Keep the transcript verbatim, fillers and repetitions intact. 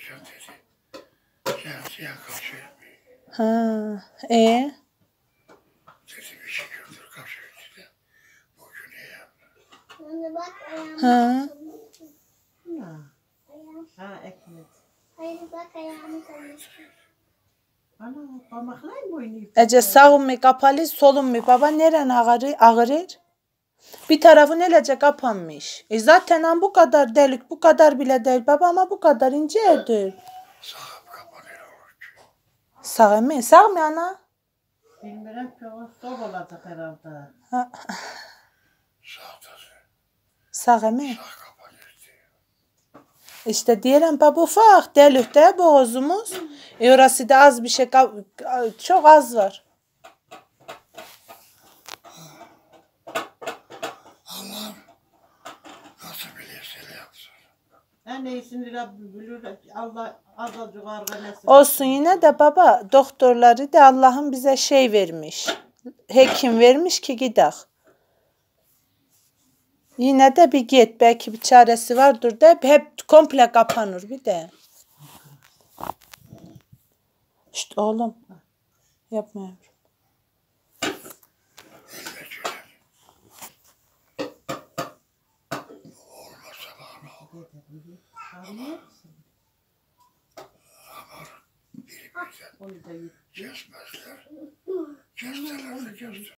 yapacağım dedi. Kendisi kalçaya yapmayı. Ha, e? Dedi bir şey gördür kalçaya dedi. Bugün iyi yaptı. Anne bak ayağımı. Ha. Ha. Ha ekmek. Hayır bak ayağımı tanıştı. Ana parmaklar mı oynuyor? Ece sağın mı kapalı, solun mu? Baba neren ağrı, ağrır? Bir tarafın elece kapanmış. E zaten han bu kadar delik, bu kadar bile değil baba ama bu kadar incedir. Sağım kapanıyor oruç. Sağ mı? Sağ mı ana? Bilmiyorum ki o sol olacak herhalde. Ha, Sağda sağ mı? sağ kapanıyor diyor. İşte diyelim baba ufak delik de boğazımız. E orası da az bir şey, ka- çok az var. Allah'ım nasıl biliyorsa öyle yapsın. En iyisini Rabbim bilir. Allah azalcık arganesi. Olsun yine de baba doktorları da Allah'ın bize şey vermiş. Hekim vermiş ki gidek. Yine de bir git belki bir çaresi vardır da hep komple kapanır bir de. Şşt oğlum. Yapma yavrum. Eline çöler. Olmasa bana olur. Ama biri birden Onu da yut. kesmezler. Kesseler de kestir.